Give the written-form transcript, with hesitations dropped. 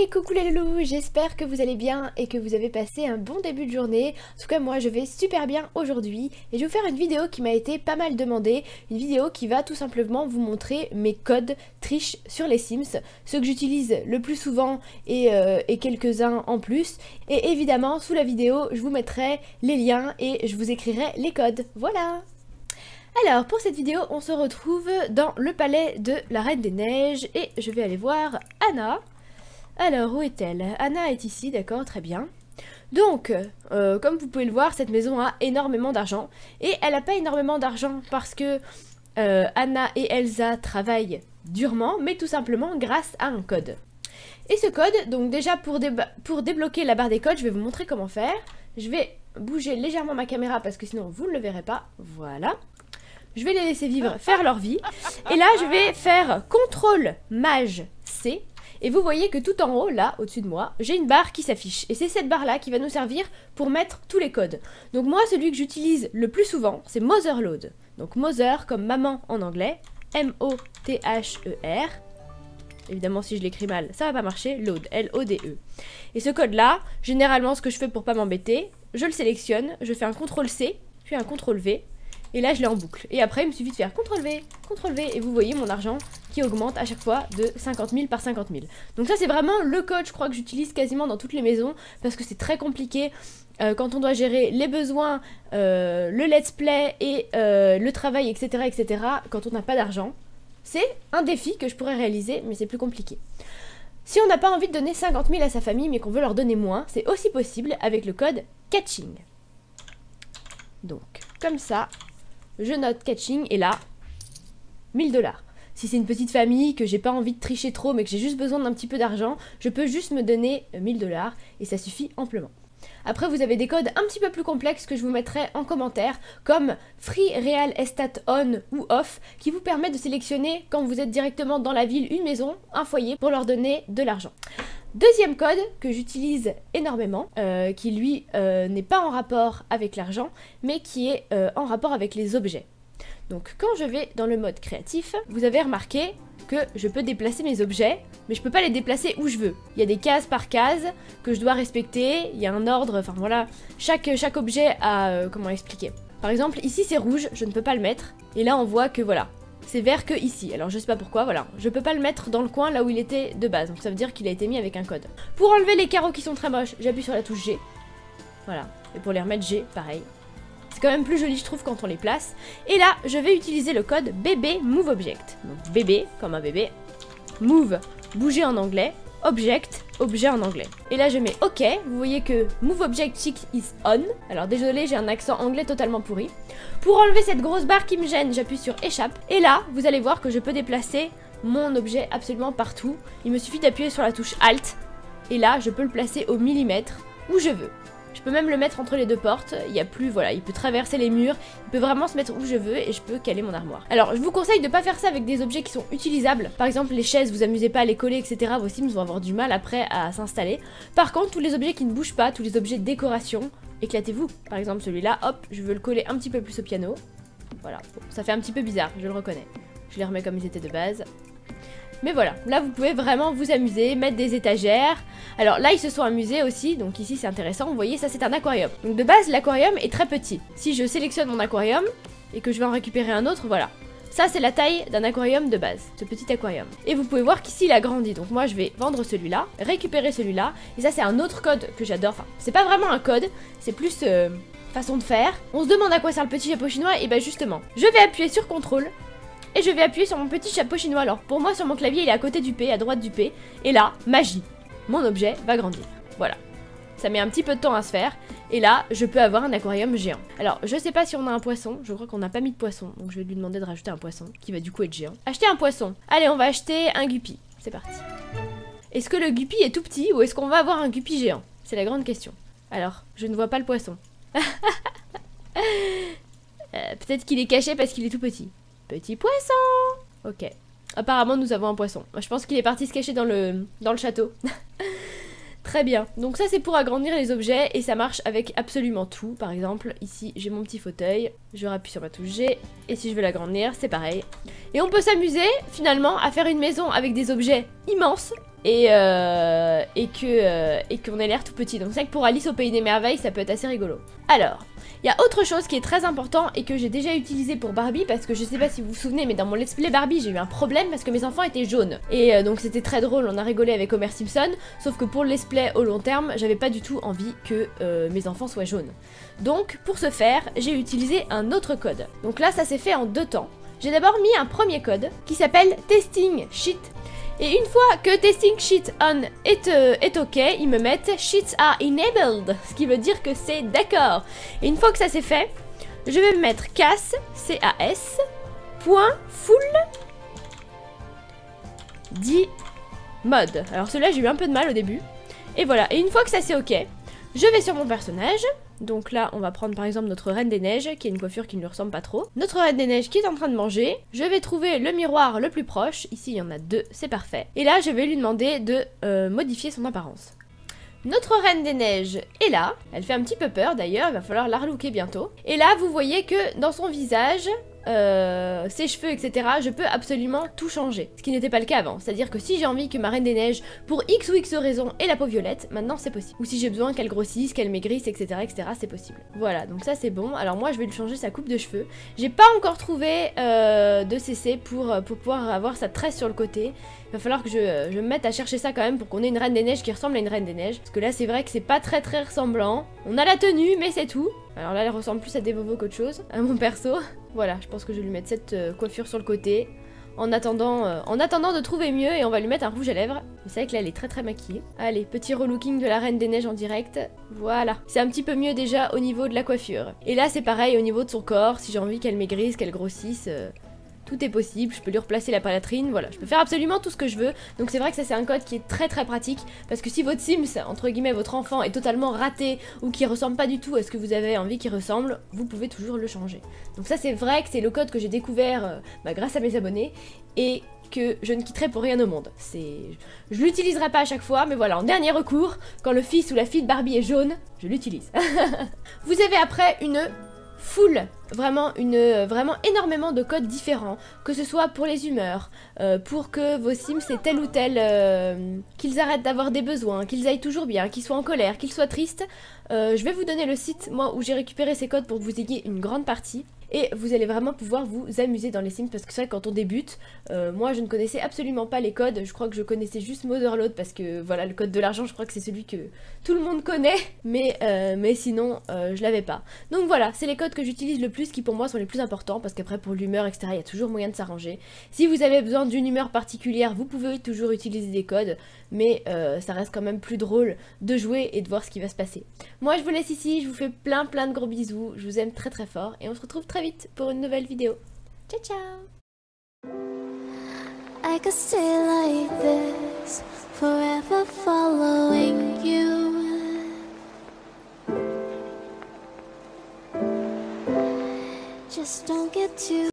Hey, coucou les loulous, j'espère que vous allez bien et que vous avez passé un bon début de journée. En tout cas moi je vais super bien aujourd'hui et je vais vous faire une vidéo qui m'a été pas mal demandée. Une vidéo qui va tout simplement vous montrer mes codes triche sur les Sims, ceux que j'utilise le plus souvent et quelques-uns en plus. Et évidemment sous la vidéo je vous mettrai les liens et je vous écrirai les codes. Voilà! Alors pour cette vidéo on se retrouve dans le palais de la Reine des Neiges et je vais aller voir Anna. Alors où est-elle? Anna est ici, d'accord, très bien. Donc, comme vous pouvez le voir, cette maison a énormément d'argent. Et elle n'a pas énormément d'argent parce que Anna et Elsa travaillent durement, mais tout simplement grâce à un code. Et ce code, donc déjà pour débloquer la barre des codes, je vais vous montrer comment faire. Je vais bouger légèrement ma caméra parce que sinon vous ne le verrez pas. Voilà. Je vais les laisser vivre, faire leur vie. Et là, je vais faire CTRL Maj C. Et vous voyez que tout en haut, là, au-dessus de moi, j'ai une barre qui s'affiche. Et c'est cette barre-là qui va nous servir pour mettre tous les codes. Donc moi, celui que j'utilise le plus souvent, c'est Motherload. Donc Mother comme maman en anglais, M-O-T-H-E-R. Évidemment, si je l'écris mal, ça va pas marcher. Load, L-O-D-E. Et ce code-là, généralement, ce que je fais pour pas m'embêter, je le sélectionne, je fais un CTRL-C, puis un CTRL-V. Et là, je l'ai en boucle. Et après, il me suffit de faire CTRL-V, CTRL-V. Et vous voyez mon argent qui augmente à chaque fois de 50 000 par 50 000. Donc ça, c'est vraiment le code, je crois, que j'utilise quasiment dans toutes les maisons. Parce que c'est très compliqué quand on doit gérer les besoins, le let's play et le travail, etc., etc. quand on n'a pas d'argent. C'est un défi que je pourrais réaliser, mais c'est plus compliqué. Si on n'a pas envie de donner 50 000 à sa famille, mais qu'on veut leur donner moins, c'est aussi possible avec le code Catching. Donc, comme ça... je note catching et là, 1000 $. Si c'est une petite famille, que j'ai pas envie de tricher trop, mais que j'ai juste besoin d'un petit peu d'argent, je peux juste me donner 1000 $ et ça suffit amplement. Après, vous avez des codes un petit peu plus complexes que je vous mettrai en commentaire, comme Free Real Estate On ou Off, qui vous permet de sélectionner, quand vous êtes directement dans la ville, une maison, un foyer, pour leur donner de l'argent. Deuxième code que j'utilise énormément, qui lui n'est pas en rapport avec l'argent, mais qui est en rapport avec les objets. Donc quand je vais dans le mode créatif, vous avez remarqué que je peux déplacer mes objets, mais je peux pas les déplacer où je veux. Il y a des cases par case que je dois respecter, il y a un ordre, enfin voilà, chaque objet a... comment expliquer? Par exemple, ici c'est rouge, je ne peux pas le mettre, et là on voit que voilà, c'est vert que ici, alors je sais pas pourquoi, voilà. Je peux pas le mettre dans le coin là où il était de base, donc ça veut dire qu'il a été mis avec un code. Pour enlever les carreaux qui sont très moches, j'appuie sur la touche G. Voilà, et pour les remettre G, pareil. C'est quand même plus joli je trouve quand on les place. Et là, je vais utiliser le code BB Move Object. Donc bébé, comme un bébé. Move, bouger en anglais. Object, objet en anglais. Et là je mets OK, vous voyez que Move Object Check is on. Alors désolé, j'ai un accent anglais totalement pourri. Pour enlever cette grosse barre qui me gêne, j'appuie sur échappe. Et là, vous allez voir que je peux déplacer mon objet absolument partout. Il me suffit d'appuyer sur la touche Alt. Et là, je peux le placer au millimètre où je veux. Je peux même le mettre entre les deux portes, il y a plus, voilà, il peut traverser les murs, il peut vraiment se mettre où je veux et je peux caler mon armoire. Alors, je vous conseille de pas faire ça avec des objets qui sont utilisables. Par exemple, les chaises, vous amusez pas à les coller, etc. Vos Sims vont avoir du mal après à s'installer. Par contre, tous les objets qui ne bougent pas, tous les objets de décoration, éclatez-vous. Par exemple, celui-là, hop, je veux le coller un petit peu plus au piano. Voilà, bon, ça fait un petit peu bizarre, je le reconnais. Je les remets comme ils étaient de base. Mais voilà, là vous pouvez vraiment vous amuser, mettre des étagères. Alors là ils se sont amusés aussi, donc ici c'est intéressant, vous voyez ça c'est un aquarium. Donc de base l'aquarium est très petit. Si je sélectionne mon aquarium et que je vais en récupérer un autre, voilà. Ça c'est la taille d'un aquarium de base, ce petit aquarium. Et vous pouvez voir qu'ici il a grandi, donc moi je vais vendre celui-là, récupérer celui-là. Et ça c'est un autre code que j'adore, enfin c'est pas vraiment un code, c'est plus façon de faire. On se demande à quoi sert le petit chapeau chinois, et bah justement, je vais appuyer sur CTRL. Et je vais appuyer sur mon petit chapeau chinois. Alors pour moi sur mon clavier il est à côté du P, à droite du P. Et là, magie, mon objet va grandir. Voilà. Ça met un petit peu de temps à se faire. Et là, je peux avoir un aquarium géant. Alors je sais pas si on a un poisson. Je crois qu'on n'a pas mis de poisson. Donc je vais lui demander de rajouter un poisson qui va du coup être géant. Acheter un poisson. Allez, on va acheter un guppy. C'est parti. Est-ce que le guppy est tout petit ou est-ce qu'on va avoir un guppy géant? C'est la grande question. Alors, je ne vois pas le poisson. Peut-être qu'il est caché parce qu'il est tout petit. Petit poisson! Ok. Apparemment, nous avons un poisson. Je pense qu'il est parti se cacher dans le château. Très bien. Donc ça, c'est pour agrandir les objets et ça marche avec absolument tout. Par exemple, ici, j'ai mon petit fauteuil. Je rappuie sur ma touche G. Et si je veux l'agrandir, c'est pareil. Et on peut s'amuser, finalement, à faire une maison avec des objets immenses et qu'on ait l'air tout petit. Donc c'est vrai que pour Alice au Pays des Merveilles, ça peut être assez rigolo. Alors, il y a autre chose qui est très important et que j'ai déjà utilisé pour Barbie, parce que je sais pas si vous vous souvenez, mais dans mon let's play Barbie, j'ai eu un problème parce que mes enfants étaient jaunes. Et donc c'était très drôle, on a rigolé avec Homer Simpson, sauf que pour le let's play au long terme, j'avais pas du tout envie que mes enfants soient jaunes. Donc pour ce faire, j'ai utilisé un autre code. Donc là, ça s'est fait en 2 temps. J'ai d'abord mis un premier code qui s'appelle Testing Sheet. Et une fois que Testing Sheet On est ok, ils me mettent Sheets are enabled, ce qui veut dire que c'est d'accord. Et une fois que ça c'est fait, je vais me mettre CAS, C-A-S, point full dit mode. Alors celui-là j'ai eu un peu de mal au début. Et voilà, et une fois que ça c'est ok, je vais sur mon personnage. Donc là, on va prendre par exemple notre Reine des Neiges, qui a une coiffure qui ne lui ressemble pas trop. Notre Reine des Neiges qui est en train de manger. Je vais trouver le miroir le plus proche. Ici, il y en a 2, c'est parfait. Et là, je vais lui demander de modifier son apparence. Notre Reine des Neiges est là. Elle fait un petit peu peur d'ailleurs, il va falloir la relooker bientôt. Et là, vous voyez que dans son visage, ses cheveux, etc., je peux absolument tout changer. Ce qui n'était pas le cas avant. C'est-à-dire que si j'ai envie que ma Reine des Neiges, pour X ou X raison, ait la peau violette, maintenant c'est possible. Ou si j'ai besoin qu'elle grossisse, qu'elle maigrisse, etc., c'est possible. Voilà, donc ça c'est bon. Alors moi je vais lui changer sa coupe de cheveux. J'ai pas encore trouvé de CC pour pouvoir avoir sa tresse sur le côté. Il va falloir que je me mette à chercher ça quand même pour qu'on ait une Reine des Neiges qui ressemble à une Reine des Neiges. Parce que là c'est vrai que c'est pas très ressemblant. On a la tenue, mais c'est tout. Alors là elle ressemble plus à des bobos qu'autre chose, à mon perso. Voilà, je pense que je vais lui mettre cette coiffure sur le côté. En attendant de trouver mieux, et on va lui mettre un rouge à lèvres. C'est vrai que là elle est très maquillée. Allez, petit relooking de la Reine des Neiges en direct. Voilà, c'est un petit peu mieux déjà au niveau de la coiffure. Et là c'est pareil au niveau de son corps, si j'ai envie qu'elle maigrisse, qu'elle grossisse... Tout est possible, je peux lui replacer la palatrine, voilà, je peux faire absolument tout ce que je veux. Donc c'est vrai que ça c'est un code qui est très pratique, parce que si votre Sims, entre guillemets, votre enfant est totalement raté ou qui ressemble pas du tout à ce que vous avez envie qu'il ressemble, vous pouvez toujours le changer. Donc ça c'est vrai que c'est le code que j'ai découvert grâce à mes abonnés et que je ne quitterai pour rien au monde. Je l'utiliserai pas à chaque fois, mais voilà, en dernier recours, quand le fils ou la fille de Barbie est jaune, je l'utilise. Vous avez après une vraiment énormément de codes différents, que ce soit pour les humeurs, pour que vos Sims aient tel ou tel, qu'ils arrêtent d'avoir des besoins, qu'ils aillent toujours bien, qu'ils soient en colère, qu'ils soient tristes. Je vais vous donner le site, moi, où j'ai récupéré ces codes pour que vous ayez une grande partie. Et vous allez vraiment pouvoir vous amuser dans les Sims, parce que c'est vrai que quand on débute, moi je ne connaissais absolument pas les codes, je crois que je connaissais juste Motherload, parce que voilà, le code de l'argent, je crois que c'est celui que tout le monde connaît, mais sinon je l'avais pas. Donc voilà, c'est les codes que j'utilise le plus, qui pour moi sont les plus importants, parce qu'après pour l'humeur, etc., il y a toujours moyen de s'arranger. Si vous avez besoin d'une humeur particulière, vous pouvez toujours utiliser des codes, mais ça reste quand même plus drôle de jouer et de voir ce qui va se passer. Moi je vous laisse ici, je vous fais plein de gros bisous, je vous aime très fort, et on se retrouve très vite pour une nouvelle vidéo. Ciao ciao. I could stay like this, forever following you. Just don't get too